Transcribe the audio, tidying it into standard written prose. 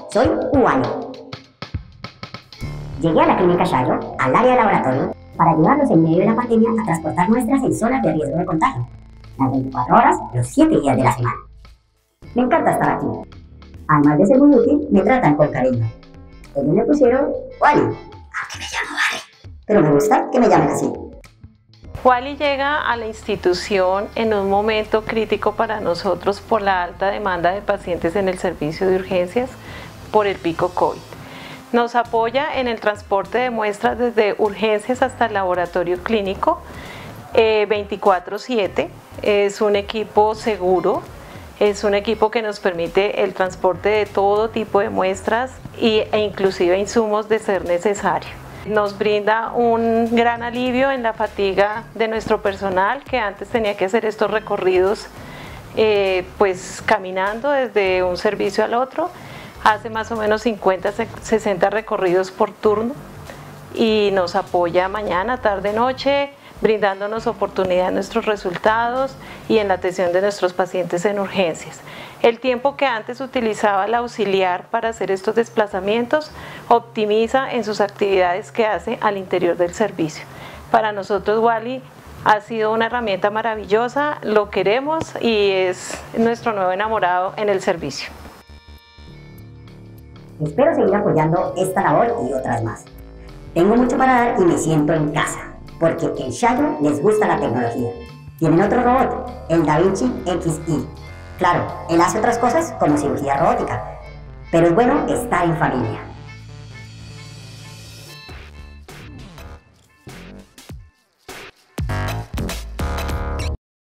soy Wally. Llegué a la clínica Shayo, al área de laboratorio, para ayudarlos en medio de la pandemia a transportar muestras en zonas de riesgo de contagio, las 24 horas, los 7 días de la semana. Me encanta estar aquí. Además de ser muy útil, me tratan con cariño. Ellos me pusieron Wally, aunque me llamo Wally, pero me gusta que me llamen así. Wally llega a la institución en un momento crítico para nosotros por la alta demanda de pacientes en el servicio de urgencias por el pico COVID. Nos apoya en el transporte de muestras desde urgencias hasta el laboratorio clínico 24/7. Es un equipo seguro, es un equipo que nos permite el transporte de todo tipo de muestras e inclusive insumos de ser necesario. Nos brinda un gran alivio en la fatiga de nuestro personal, que antes tenía que hacer estos recorridos pues caminando desde un servicio al otro. Hace más o menos 50-60 recorridos por turno y nos apoya mañana, tarde, noche, brindándonos oportunidad en nuestros resultados y en la atención de nuestros pacientes en urgencias. El tiempo que antes utilizaba el auxiliar para hacer estos desplazamientos, optimiza en sus actividades que hace al interior del servicio. Para nosotros Wally ha sido una herramienta maravillosa, lo queremos y es nuestro nuevo enamorado en el servicio. Espero seguir apoyando esta labor y otras más. Tengo mucho para dar y me siento en casa, porque en Shayo les gusta la tecnología. Tienen otro robot, el DaVinci XI. Claro, él hace otras cosas como cirugía robótica, pero es bueno estar en familia.